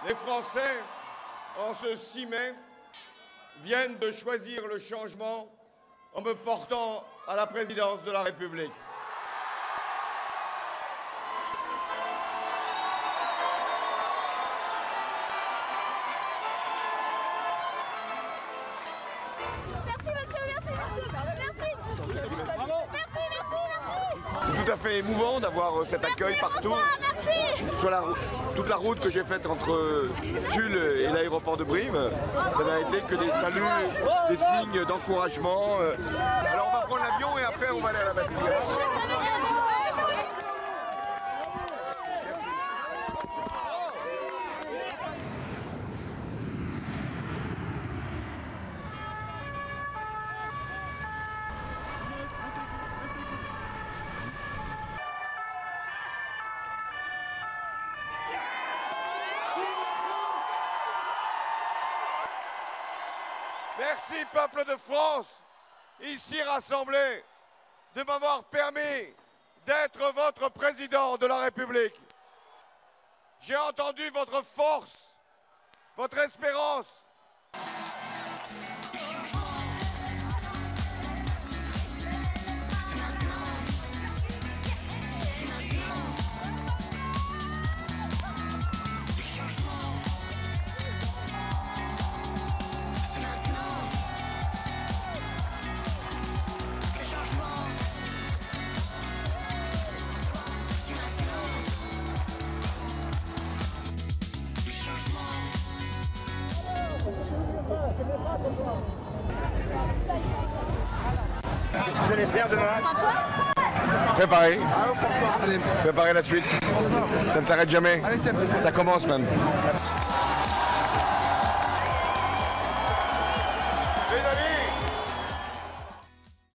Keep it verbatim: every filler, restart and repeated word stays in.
Les Français, en ce six mai, viennent de choisir le changement en me portant à la présidence de la République. C'est tout à fait émouvant d'avoir cet accueil partout. Sur la, toute la route que j'ai faite entre Tulle et l'aéroport de Brive, ça n'a été que des saluts, des signes d'encouragement. Alors on va prendre l'avion et après on va aller à la Bastille. Merci peuple de France, ici rassemblés, de m'avoir permis d'être votre président de la République. J'ai entendu votre force, votre espérance. Qu'est-ce que vous allez faire demain? Préparer. Préparer la suite. Ça ne s'arrête jamais. Ça commence même. Les amis,